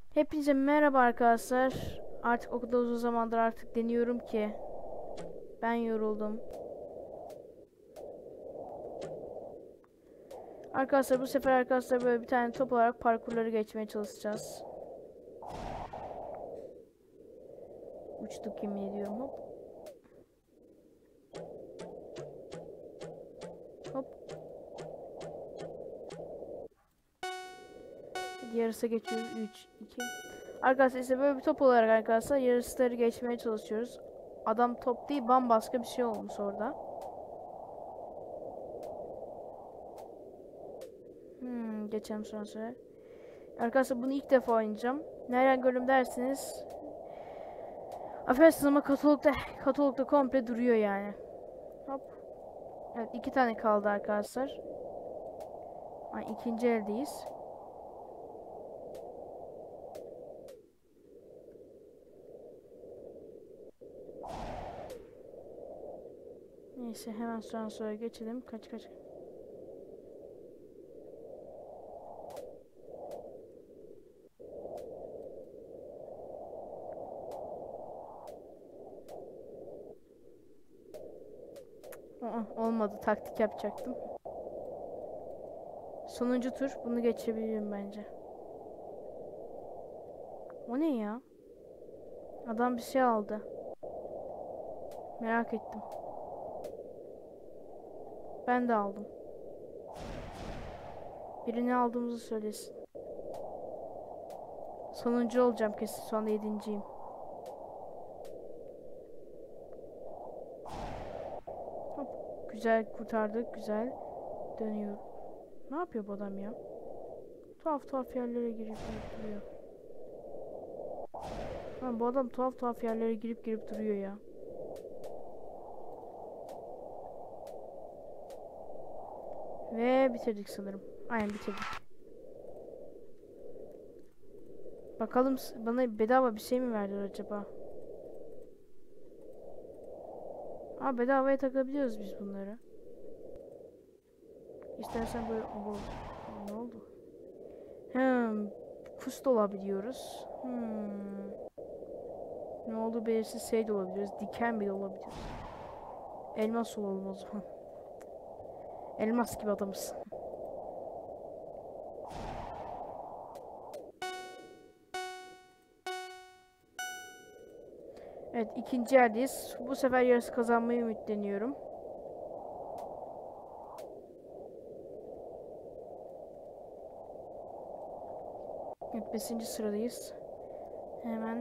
Hepinize merhaba arkadaşlar. Artık o kadar uzun zamandır deniyorum ki ben yoruldum. Arkadaşlar bu sefer böyle bir tane top olarak parkurları geçmeye çalışacağız. Uçtuk yemin ediyorum. Hop hop. Hadi yarısı geçiyoruz. 3 2. Arkadaşlar ise böyle bir top olarak yarısları geçmeye çalışıyoruz. Adam top değil bambaşka bir şey olmuş orada. Geçelim sonra. Arkadaşlar bunu ilk defa oynayacağım. Nereden gördüm dersiniz? Affedersiniz ama katolukta komple duruyor yani. Hop. Evet, iki tane kaldı arkadaşlar. İkinci eldeyiz. Neyse hemen sonra geçelim. Kaç. Olmadı. Taktik yapacaktım. Sonuncu tur. Bunu geçebilirim bence. O ne ya? Adam bir şey aldı. Merak ettim. Ben de aldım. Birini aldığımızı söylesin. Sonuncu olacağım kesin. Şu anda yedinciyim. Hop. Güzel kurtardık. Güzel. Dönüyor. Ne yapıyor bu adam ya? Tuhaf yerlere girip duruyor. Lan bu adam tuhaf yerlere girip duruyor ya. Ve bitirdik sanırım. Aynen bitirdik. Bakalım bana bedava bir şey mi verdiler acaba? Bedavaya takabiliyoruz biz bunları. İstersen böyle... Ne oldu? Kuş da olabiliyoruz. Ne oldu belirsiz şey de olabiliyoruz. Diken bile olabiliyoruz. Elmas olalım o zaman. Elmas gibi adamız. Evet, ikinci yerdeyiz. Bu sefer yarısı kazanmayı ümitleniyorum. Evet, 5. sıradayız. Hemen.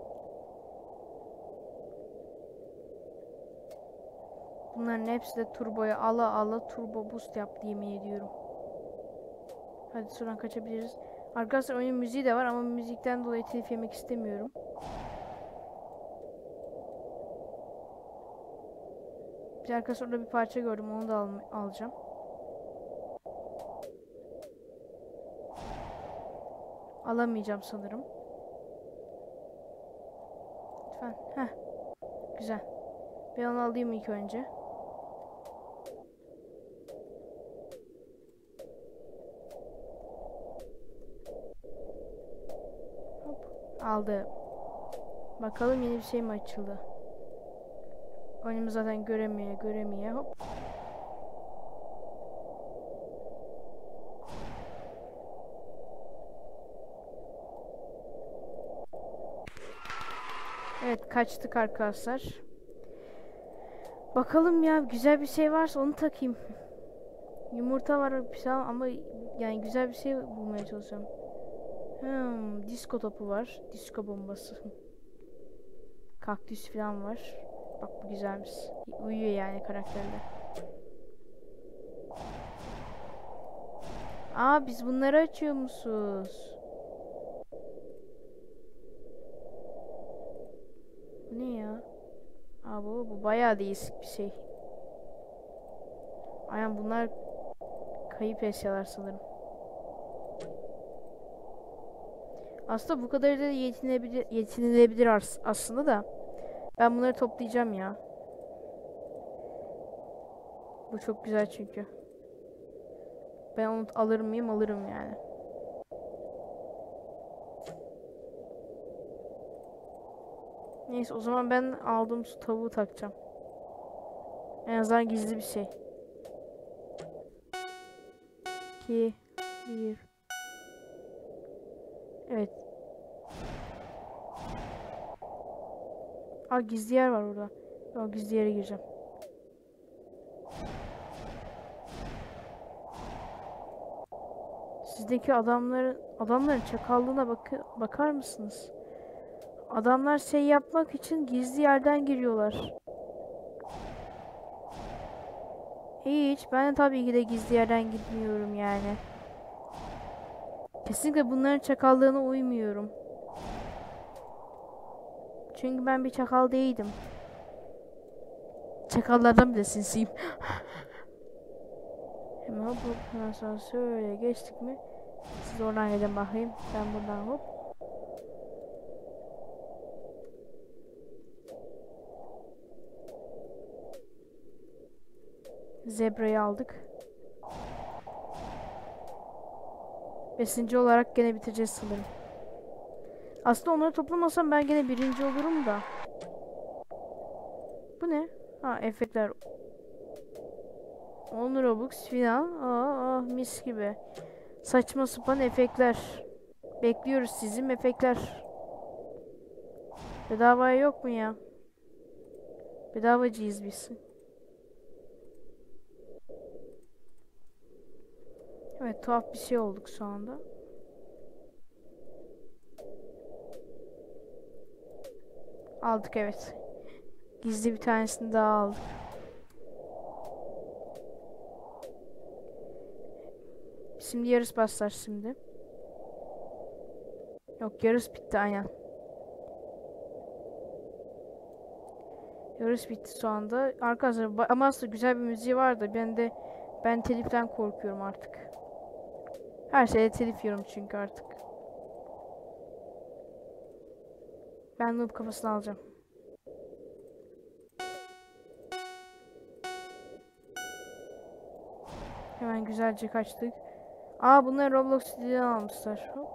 Bunların hepsi de turboya ala turbo boost yaptı yemin ediyorum. Hadi şuradan kaçabiliriz. Arkadaşlar oyunun müziği de var ama müzikten dolayı telif yemek istemiyorum. Bir arkadaşlar orada bir parça gördüm, onu da alacağım. Alamayacağım sanırım. Lütfen. Güzel. Ben onu alayım ilk önce. Hop. Aldı. Bakalım yeni bir şey mi açıldı? Oyunumu zaten göremiyor. Hop. Evet, kaçtık arkadaşlar. Bakalım ya, güzel bir şey varsa onu takayım. Yumurta var bir şey ama yani güzel bir şey bulmaya çalışıyorum. Disko topu var. Disko bombası. Kaktüs falan var. Bak bu güzelmiş. Uyuyor yani karakterle. Biz bunları açıyormuşuz. Bu ne ya? Bu bayağı değişik bir şey. Aynen bunlar kayıp eşyalar sanırım. Aslında bu kadar da yetinilebilir aslında da. Ben bunları toplayacağım ya. Bu çok güzel çünkü. Ben onu alır mıyım? Alırım yani. Neyse o zaman ben aldığım su tavuğu takacağım. En azından gizli bir şey. 2 1. Evet. Aa, gizli yer var orada. O gizli yere gireceğim. Sizdeki adamların çakallığına bakar mısınız? Adamlar şey yapmak için gizli yerden giriyorlar. Hiç. Ben de tabii ki de gizli yerden gitmiyorum yani. Kesinlikle bunların çakallığına uymuyorum. Çünkü ben bir çakal değildim. Çakallardan bile sinsiyim. Hemen hop hop. Hemen sonra şöyle geçtik mi? Siz oradan gidin bakayım. Ben buradan hop. Zebrayı aldık. 5. olarak gene bitireceğiz sanırım. Aslında onları toplamasam ben gene 1. olurum da. Bu ne? Ha, efektler. 10 Robux filan. Aa, mis gibi. Saçma sapan efektler. Bekliyoruz sizin efektler. Bedavaya yok mu ya? Bedavacıyız biz. Evet, tuhaf bir şey olduk şu anda. Aldık, evet. Gizli bir tanesini daha aldık. Şimdi yarıs başlar şimdi. Yok, yarıs bitti aynen. Yarış bitti şu anda. Arkadaşlar ama aslında güzel bir müziği vardı. Ben teliften korkuyorum artık. Her şeye telif yiyorum çünkü artık. Ben noob kafasını alacağım. Hemen güzelce kaçtık. Aa, bunları Roblox Stüdyo'dan almışlar. Hop.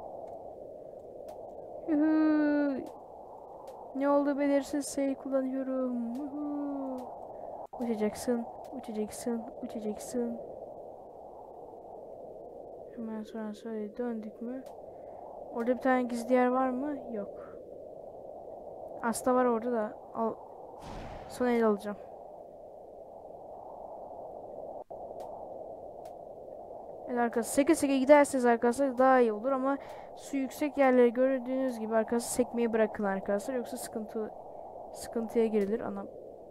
Yuhuu. Ne oldu, belirsiz şey kullanıyorum. Yuhuu. Uçacaksın, uçacaksın, uçacaksın. Hemen sonra şöyle döndük mü? Orada bir tane gizli yer var mı? Yok. Aslında var orada da. Son el alacağım. Evet arkadaşlar, seke seke giderseniz arkadaşlar daha iyi olur ama su yüksek yerleri gördüğünüz gibi arkadaşlar sekmeyi bırakın arkadaşlar, yoksa sıkıntıya girilir. Anam.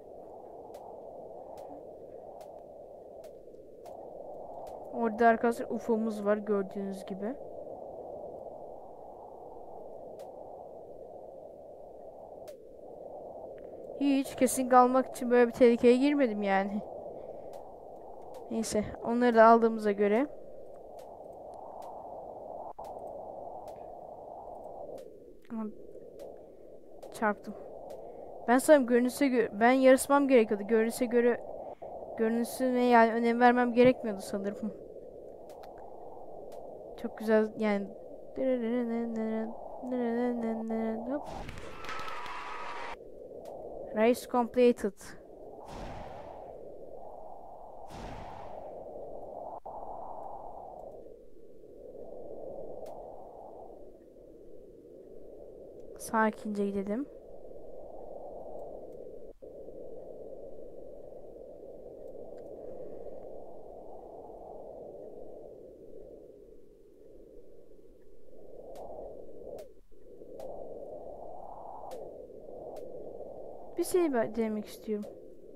Orada arkadaşlar UFO'muz var gördüğünüz gibi. Hiç kesinlikle almak için böyle bir tehlikeye girmedim yani. Neyse, onları da aldığımıza göre. Ama çarptım. Ben sanırım ben yarışmam gerekiyordu. Görünüşüne yani önem vermem gerekmiyordu sanırım. Çok güzel yani. Hop. Race completed. Sakince gidelim. Bir şey demek istiyorum.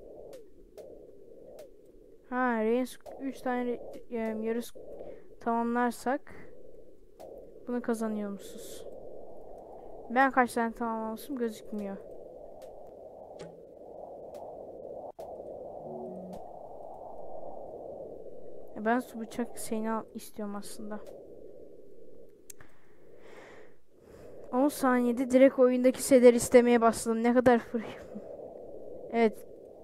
Ha, Reigns 3 tane yarış tamamlarsak bunu kazanıyormuşuz. Ben kaç tane tamamlamışım gözükmüyor. Ben su bıçak şeyini istiyorum aslında. 10 saniyede direkt oyundaki şeyleri istemeye başladım. Ne kadar Evet.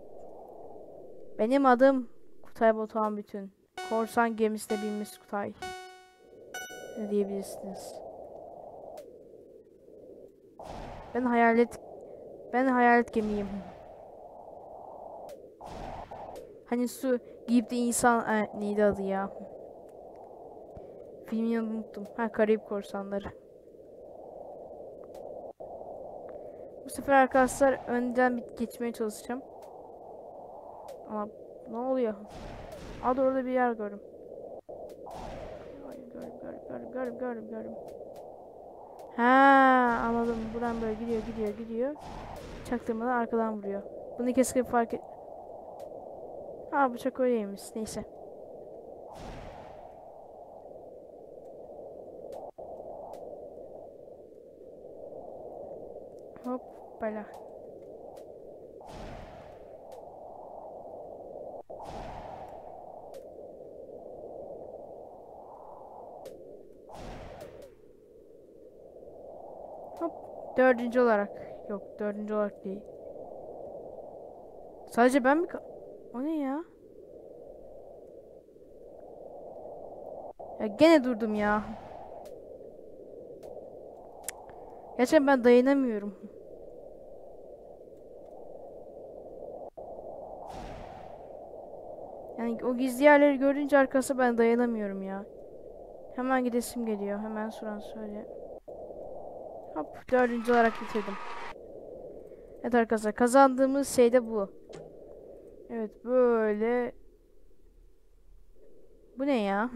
Benim adım Kutay Batuhan Bütün. Korsan gemisinde binmiş Kutay. Ne diyebilirsiniz? Ben Ben hayalet gemiyim. Hani su giyip de insan... neydi adı ya? Filmin adını unuttum. Ha, Karayip Korsanları. Bu sefer arkadaşlar önden geçmeye çalışacağım. Ama ne oluyor? Hadi orada bir yer gördüm. Gördüm. Ha, anladım. Buradan böyle gidiyor. Çaktırmadan arkadan vuruyor. Bunu kesin fark et. Ha, bıçak öyleymiş. Neyse. Hop bala. Hop. Dördüncü olarak. Yok, dördüncü olarak değil. Sadece ben mi o ne ya? Ya gene durdum ya. Gerçekten ben dayanamıyorum. Yani o gizli yerleri görünce arkası ben dayanamıyorum ya. Hemen gidesim geliyor. Hemen Suran söyle. Hop, dördüncü olarak bitirdim. Evet arkadaşlar, kazandığımız şey de bu. Evet böyle. Bu ne ya?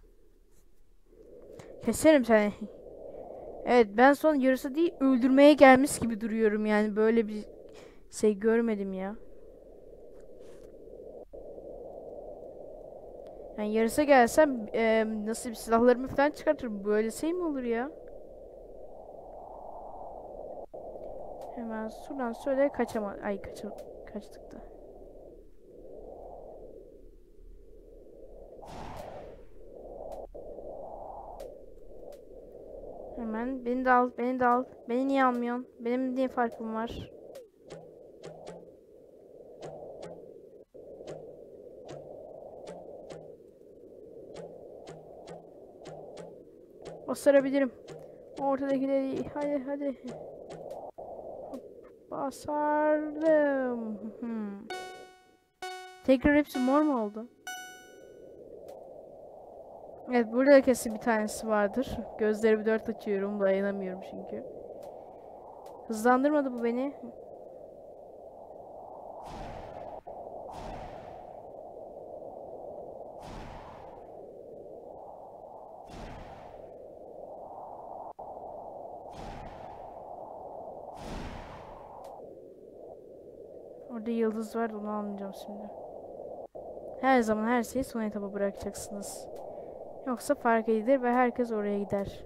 Keserim seni. Evet, ben son yarısı değil öldürmeye gelmiş gibi duruyorum, yani böyle bir şey görmedim ya. Yani yarısa gelsem nasıl bir silahlarımı falan çıkartırım. Böyle şey mi olur ya? Hemen şuradan söyle kaçama. Ay kaçtık da. Hemen beni de al, beni de al. Beni niye almıyorsun? Benim niye farkım var? Basarabilirim. Ortadakileri hadi. Basardım. Tekrar hepsi mor mu oldu? Evet, burada da kesin bir tanesi vardır. Gözlerimi dört açıyorum, dayanamıyorum çünkü. Hızlandırmadı bu beni. Orada yıldız var, onu almayacağım şimdi. Her zaman her şeyi son etapa bırakacaksınız. Yoksa fark edilir ve herkes oraya gider.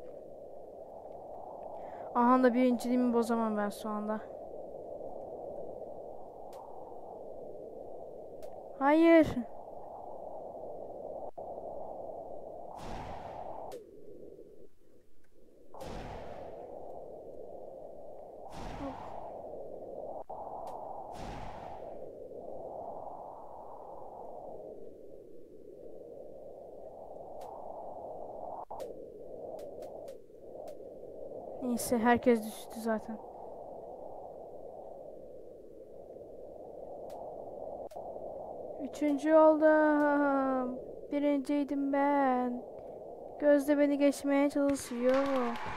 Aha da birinciliğimi bozamam ben şu anda. Hayır. Neyse, herkes düştü zaten. Üçüncü oldum. Birinciydim ben. Gözde beni geçmeye çalışıyor.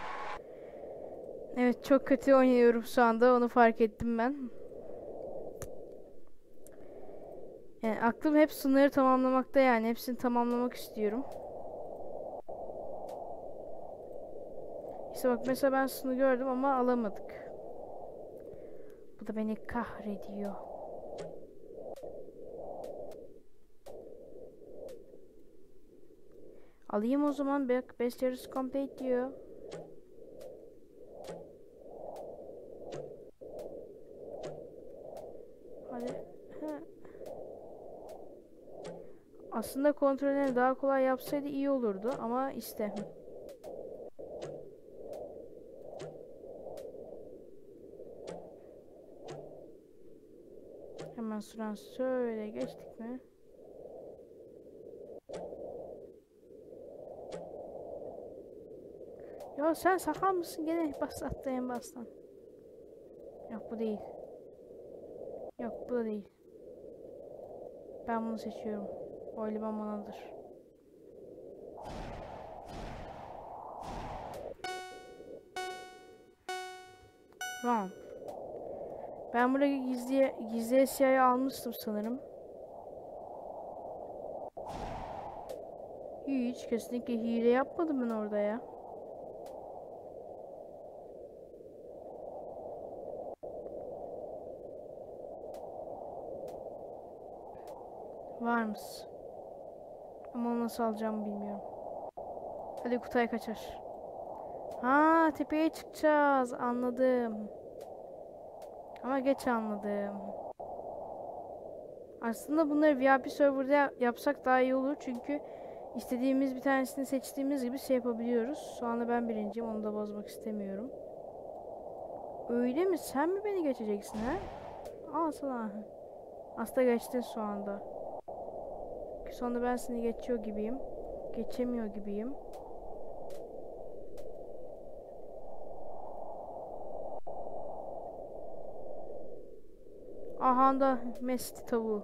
Evet, çok kötü oynuyorum şu anda, onu fark ettim ben. Yani aklım hep sınırı tamamlamakta, yani hepsini tamamlamak istiyorum. İşte bak, mesela ben şunu gördüm ama alamadık. Bu da beni kahrediyor. Alayım o zaman, bak, best yarısı complete diyor. Hadi. Aslında kontrolleri daha kolay yapsaydı iyi olurdu ama işte. Hemen süren şöyle geçtik mi? Ya sen sakal mısın? Gene başlattı en baştan. Yok bu değil. Yok bu da değil. Ben bunu seçiyorum. O liman banadır. Wrong. Ben buraya gizli eşyayı almıştım sanırım. Hiç kesinlikle hile yapmadım ben orada ya. Var mısın? Ama onu nasıl alacağımı bilmiyorum. Hadi Kutay kaçar. Ha, tepeye çıkacağız. Anladım. Ama geç anladım. Aslında bunları VIP serverda yapsak daha iyi olur. Çünkü istediğimiz bir tanesini seçtiğimiz gibi şey yapabiliyoruz. Şu anda ben birinciyim. Onu da bozmak istemiyorum. Öyle mi? Sen mi beni geçeceksin ha? Al sana. Aslında geçtin şu anda. Sonra ben seni geçiyor gibiyim. Geçemiyor gibiyim. Aha da Messi tavuğu.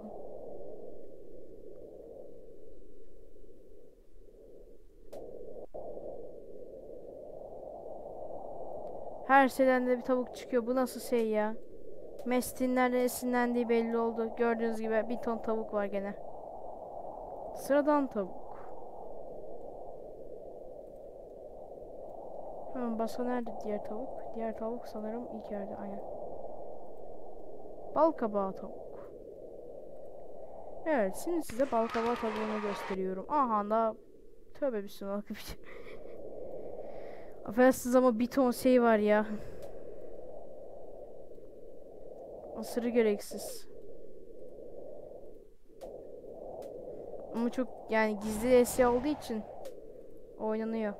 Her şeyden de bir tavuk çıkıyor. Bu nasıl şey ya? Messi'nin nereden esinlendiği belli oldu. Gördüğünüz gibi bir ton tavuk var gene. Sıradan tavuk. Başka nerede diğer tavuk? Diğer tavuk sanırım ilk yerde. Aynen. Bal kabağı tavuk. Evet, şimdi size bal kabağı tavuğunu gösteriyorum. Aha da tövbe bismillah. Affedersiniz ama bir ton şey var ya. Aşırı gereksiz. Ama çok yani gizli eşya olduğu için oynanıyor.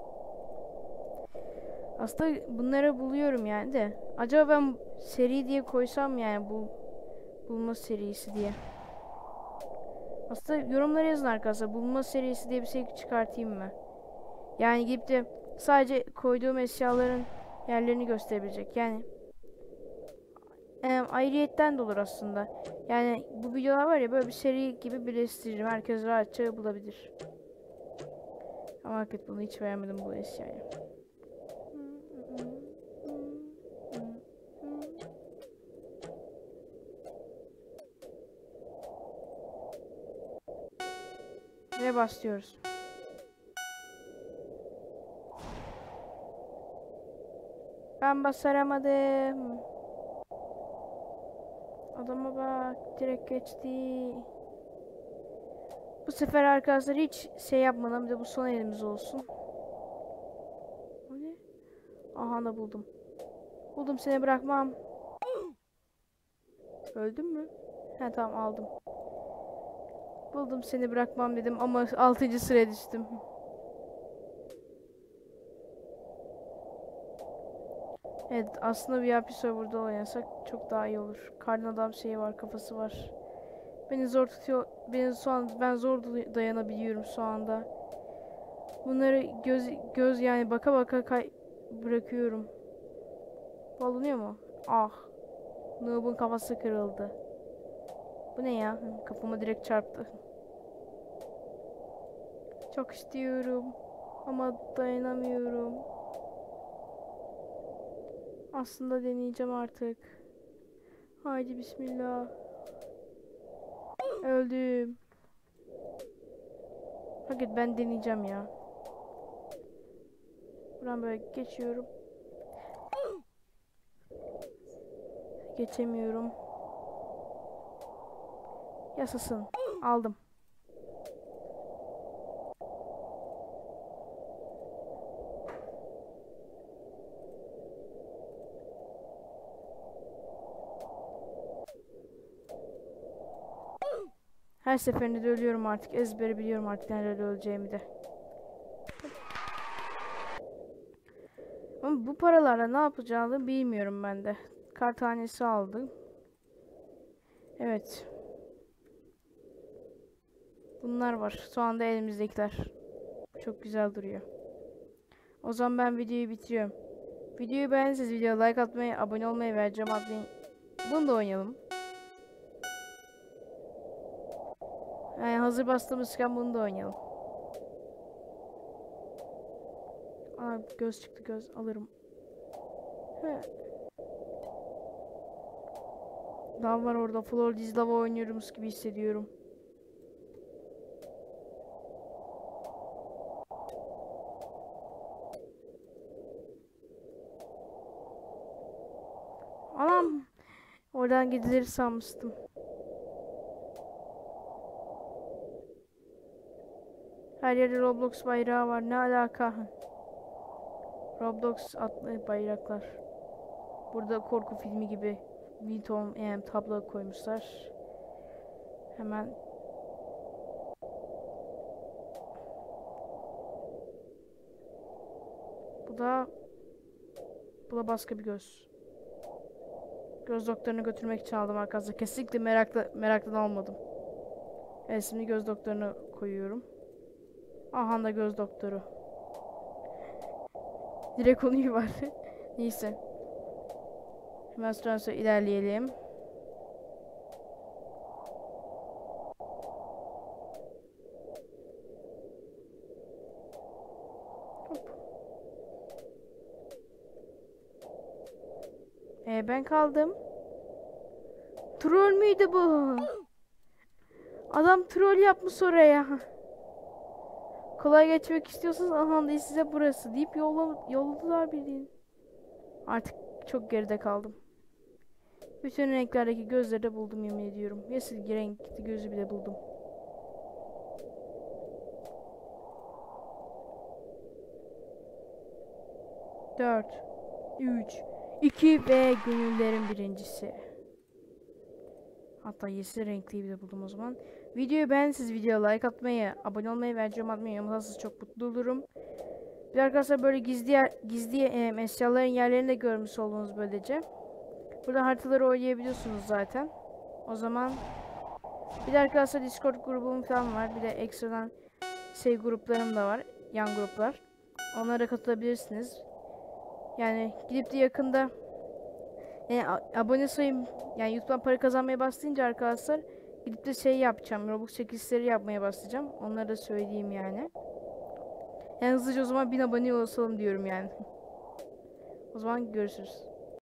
Aslında bunları buluyorum yani de. Acaba ben seri diye koysam yani bu bulma serisi diye. Aslında yorumlara yazın arkadaşlar. Bulma serisi diye bir şey çıkartayım mı? Yani gidip de sadece koyduğum eşyaların yerlerini gösterebilecek. Yani ayrıyetten de olur aslında. Yani bu videolar var ya böyle bir seri gibi birleştiririm. Herkes rahatça bulabilir. Ama hakikaten bunu hiç beğenmedim bu eşyayı. Ve başlıyoruz. Ben başaramadım. Adama bak, direkt geçti. Bu sefer arkadaşlar hiç şey yapmadan bir de bu son elimiz olsun. O ne? Aha da buldum. Buldum, seni bırakmam. Öldün mü? He tamam, aldım. Buldum, seni bırakmam dedim ama 6. sıraya düştüm. Evet, aslında VIP serverda oynasak çok daha iyi olur. Karnı adam şeyi var, kafası var. Beni zor tutuyor. Ben zor dayanabiliyorum şu anda. Bunları göz yani baka baka bırakıyorum. Alınıyor mu? Ah. Noob'un kafası kırıldı. Bu ne ya? Kafama direkt çarptı. Çok istiyorum. Ama dayanamıyorum. Aslında deneyeceğim artık. Haydi bismillah. Öldüm. Fakat ben deneyeceğim ya. Buradan böyle geçiyorum. Geçemiyorum. Yasasın. Aldım. Her seferinde de ölüyorum artık. Ezbere biliyorum artık nerede öleceğimi de. Ama bu paralarla ne yapacağını bilmiyorum ben de. Kar tanesi aldım. Evet. Bunlar var. Şu anda elimizdekiler. Çok güzel duruyor. O zaman ben videoyu bitiriyorum. Videoyu beğendiyseniz videoya like atmayı, abone olmayı ve cam atmayı. Bunu da oynayalım. Yani hazır bastığımızken bunu da oynayalım. Aa, göz çıktı, göz alırım. He. Daha var orada. Floor Dizlava oynuyoruz gibi hissediyorum. Anam. Oradan gidilir sanmıştım. Her yerde Roblox bayrağı var. Ne alaka? Roblox adlı bayraklar. Burada korku filmi gibi bir ton tablo koymuşlar. Hemen bu da başka bir göz. Göz doktoruna götürmek için aldım arkadaşlar. Kesinlikle meraktan almadım. Evet, şimdi göz doktoruna koyuyorum. Aha da göz doktoru. Direkt onu yuvarlı. Neyse. Hemen sonra ilerleyelim. Hop. Ben kaldım. Troll müydü bu? Adam troll yapmış oraya. Kolay geçmek istiyorsanız aha da size burası deyip yolladılar bildiğin. Artık çok geride kaldım. Bütün renklerdeki gözleri de buldum, yemin ediyorum. Yeşil renkli gözü bile buldum. Dört, 3, 2 ve gönüllerin birincisi. Hatta yeşil renkliyi bile buldum o zaman. Videoyu beğendiyseniz videoya like atmayı, abone olmayı ve yorum atmayı unutmazsanız çok mutlu olurum. Bir arkadaşlar böyle gizli eşyaların yerlerini de görmüş oldunuz böylece. Burada haritaları oynayabiliyorsunuz zaten. O zaman bir de arkadaşlar Discord grubum falan var. Bir de ekstradan gruplarım da var. Yan gruplar. Onlara katılabilirsiniz. Yani gidip de yakında abone sayım, yani YouTube'dan para kazanmaya başlayınca arkadaşlar gidip de yapacağım. Robux çekilişleri yapmaya başlayacağım. Onları da söyleyeyim yani. Yani hızlıca o zaman 1000 abone olalım diyorum yani. O zaman görüşürüz.